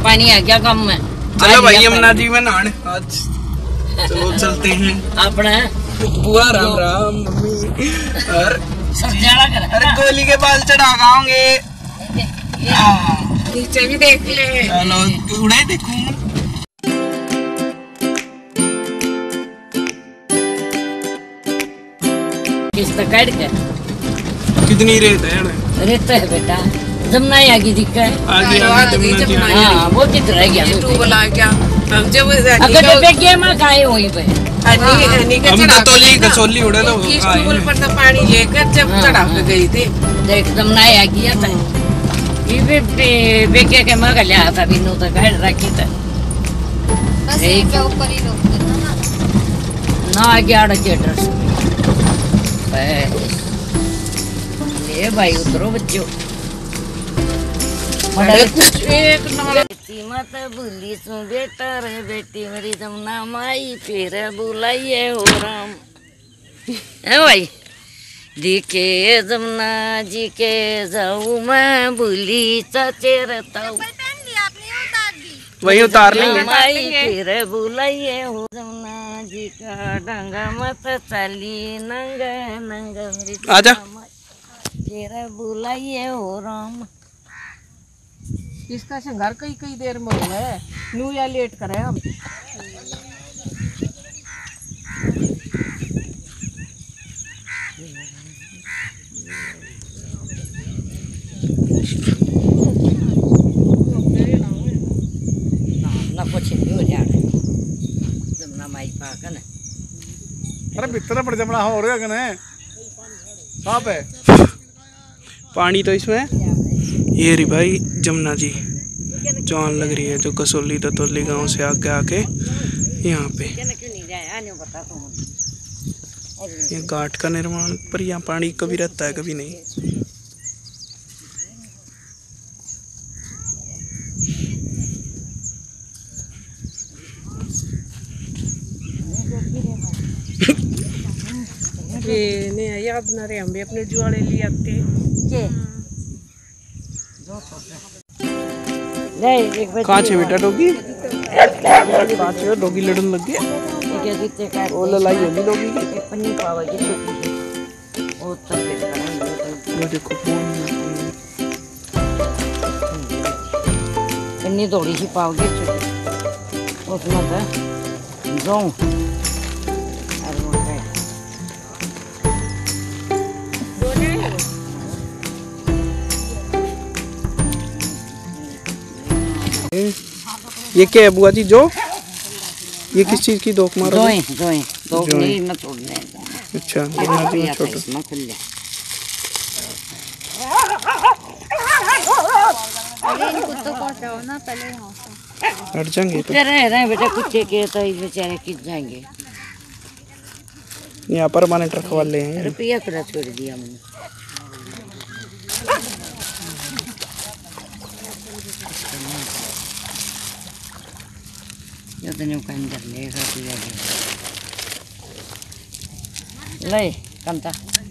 पानी आ गया कम में। चलो भाई यमुना जी में नहाने आज चलो चलते हैं। अपना बुआ राम राम मम्मी और अरे गोली के बाल चढ़ा गाओगे नीचे भी देख ले। चलो उड़े देखूं किस्त काट के कितनी रेत है बेटा जमुना आगे दिखा है आगे हाँ वो कितना रह गया क्या जब अगर बेगे में काहे वहीं पे हम तो तोली कसौली उड़े तो स्टूल पर तो पानी लेकर जब चढ़ा के गई थी देख जमुना आ गया था ये बेगे के मग लिया था बिनु तो काट रखी था ऊपर ही ना आगे आड़ के ड्रेस ये भाई उतरो बच्चों मत भूली सू बेटा रे बेटी मेरी जमुना माई फिर बुलाइए हो राम है भाई दिखे जमुना जी के जाऊ मैं भूली चाचे रहताऊ वही उतार लेंगे माई फिर बुलाइए हो जमुना जी का डंगा मत चली नंगा नंगा मेरी आजा फिर बुलाइए हो राम। इसका श्रृंगार कई देर में हुआ है नू या लेट करे हम ना कुछ भी हो जाए जमुना माई पाक ना अरे भीतर पड़ जमुना हो रहा है साफ है पानी तो इसमें ये रही भाई जमुना जी जान लग रही है जो कसौली ततौली गांव से आके आके यहाँ पे ये घाट का निर्माण पर यहाँ पानी कभी रहता है कभी नहीं। ये याद ना रहे हम भी अपने जुआड़े ले आते कहाँ छे बेटा डोगी कहाँ छे डोगी लड़न लग गया वो लड़ाई होगी डोगी की पन्नी पावेगी छोटी वो तब ये देखो पन्नी थोड़ी सी पाओगे छोटी उसमें तो जाऊँ ये क्या है बुआ जी जो ये किस चीज की दोक मारो दोक नहीं न छोड़ने अच्छा ये छोटो इसमें खुल जा अरे इन कुत्तों को हटाओ ना पहले यहाँ से हट जाएंगे तो रहे बेटा कुत्ते के तो इस बेचारे किस जाएंगे यहाँ परमानेंट रखवा ले हैं रुपया पूरा छोड़ दिया मैंने अंदर ले कंता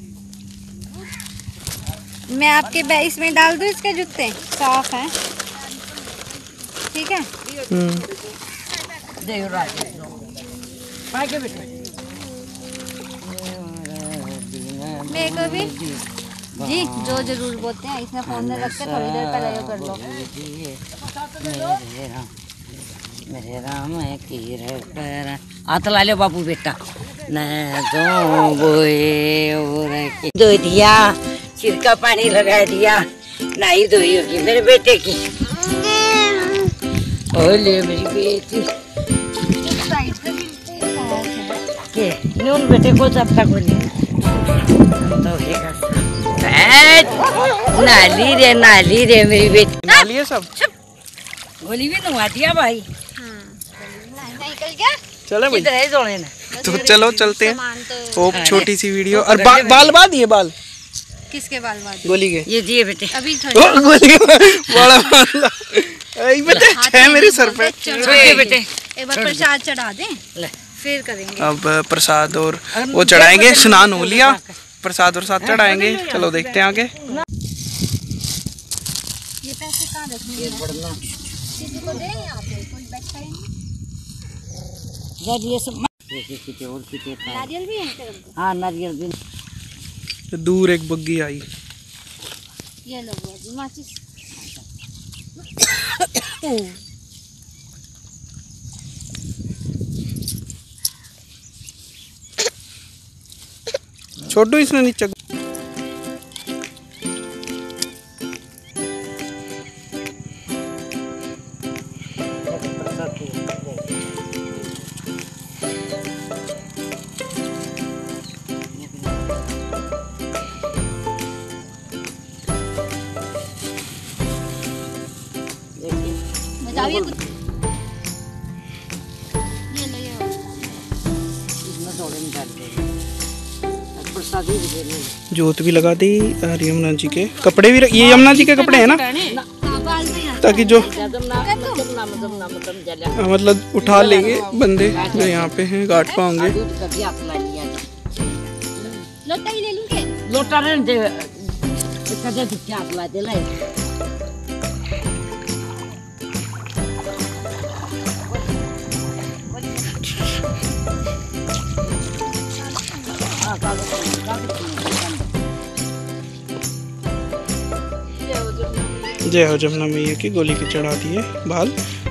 मैं आपके बैग में डाल दूँ इसके जूते साफ हैं ठीक है दे आगे बेटा मेरे को भी जी जो जरूर बोलते हैं इसमें फोन में रख के थोड़ी देर पहले कर लो मेरे राम की पर हाथ ला लो बाबू बेटा न दो बोए और दो दिया सिर का पानी लगा दिया नाई धोई होगी मेरे बेटे की ओले मेरी बेटी के नून बेटे को सब तक बोली तो नाली रे मेरी बेटी नाली है सब गोली भी नवा दिया भाई चले भाई जोड़े ना तो चलो चलते हैं तो छोटी सी वीडियो और बाल बाद ये बाल किसके बाल बाद गोली के ये दिए बेटे अभी गोली बड़ा बाल बेटे है मेरे सर पे बेटे एक बार प्रसाद चढ़ा दें फिर करेंगे अब प्रसाद और वो चढ़ाएंगे स्नान हो लिया प्रसाद और साथ चढ़ाएंगे चलो देखते हैं आगे ये पैसे कहाँ रखेंगे तो दे यहाँ पे कोई बैठा ही नहीं। ये सब और नारियल भी है तेरे को? हाँ नारियल भी। दूर एक बग्गी आई। ये लो बुआ जी माचिस। छोटू इसने नीचे बताइए कुछ। ये लो ये इसमें थोड़े निकाल दे प्रसादी भी दे ले। जोत भी लगा दी और यमुना जी के कपड़े भी ये यमुना जी के कपड़े हैं ना, ताकि जो मतलब उठा लेंगे बंदे जो यहाँ पे हैं गाट पाओगे। लोटा ही ले लूं के? लोटा रहने दे कदे क्या ला दे ले। जय हो जमुना मैया की गोली की चढ़ा दिए बाल।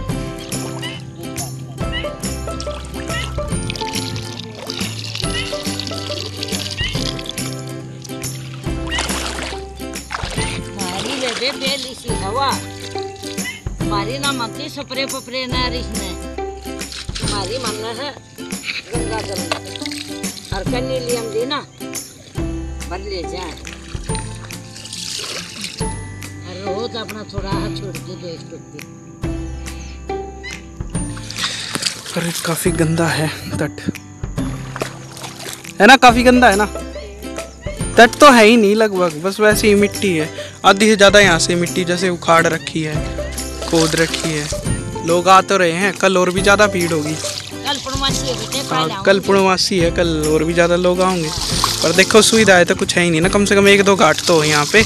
मारी ले दे बेली सी हवा मारी ना मक्की सपरे पपरे ना रिश्ने मारी मानना है गंगा जल हर कन्नी लियम दी ना भर ले जा रोज अपना थोड़ा छोड़ के देख सकते। अरे काफी गंदा है तट, है ना, काफी गंदा है ना। तट तो है ही नहीं लगभग, बस वैसे ही मिट्टी है। आधी से ज्यादा यहाँ से मिट्टी जैसे उखाड़ रखी है, खोद रखी है। लोग आ तो रहे हैं, कल और भी ज्यादा भीड़ होगी। कल पूर्णमासी है बेटे, हाँ कल पूर्णमासी है, कल और भी ज्यादा लोग आएंगे। पर देखो सुविधाएं तो कुछ है ही नहीं ना, कम से कम 1-2 घाट तो हो यहाँ पे।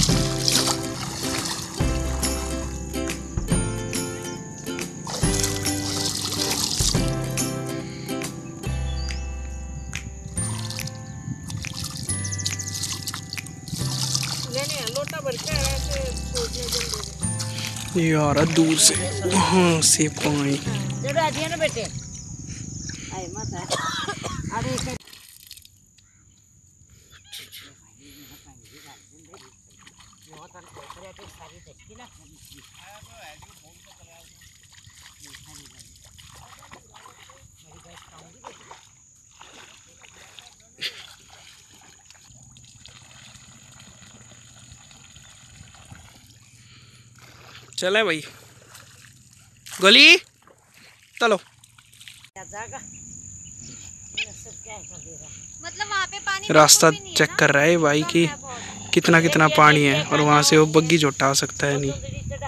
यार दूर से वहाँ से पानी चढ़ा दिया ना बेटे। आए माता अरे चले भाई गोली चलो। मतलब वहाँ पे पानी रास्ता चेक कर रहा है भाई कि कितना कितना पानी है, और वहाँ से वो बग्गी जो उठा सकता है नहीं।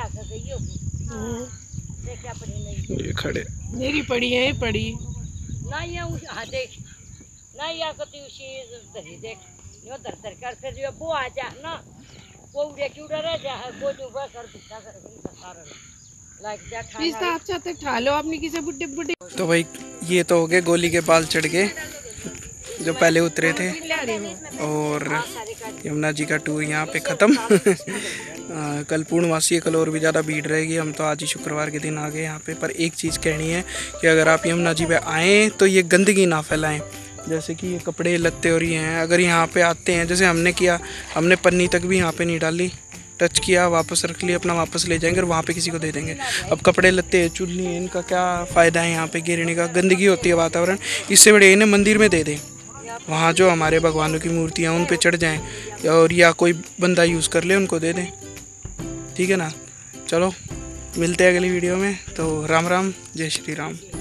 ये खड़े मेरी पड़ी है पड़ी ना ये हाँ देख ना या कति उसी धरी देख यो धर धर कर फिर यो वो आ जा ना वो उड़े क्यों रह जा वो जो बस कर दिखा कर कारण लाइक जा ठा इस आप चाहते ठा लो अपनी किसी बुड्ढे बुड्ढे। तो भाई ये तो हो गए गोली के बाल चढ़ के जो पहले उतरे थे, और यमुना जी का टूर यहाँ पे ख़त्म। कल पूर्णमासी है, कल और भी ज़्यादा भीड़ रहेगी। हम तो आज ही शुक्रवार के दिन आ गए यहाँ पे। पर एक चीज़ कहनी है कि अगर आप यमुना जी पे आएँ तो ये गंदगी ना फैलाएं। जैसे कि ये कपड़े लत्ते और ये हैं, अगर यहाँ पे आते हैं जैसे हमने किया, हमने पन्नी तक भी यहाँ पे नहीं डाली, टच किया वापस रख लिया, अपना वापस ले जाएंगे और वहाँ पे किसी को दे देंगे। अब कपड़े लत्ते चुन्नी है, इनका क्या फ़ायदा है यहाँ पे गिरने का, गंदगी होती है वातावरण। इससे बड़े इन्हें मंदिर में दे दें, वहाँ जो हमारे भगवानों की मूर्तियाँ उन पे चढ़ जाएं, और या कोई बंदा यूज़ कर ले उनको दे दें, ठीक है ना। चलो मिलते हैं अगली वीडियो में, तो राम राम, जय श्री राम।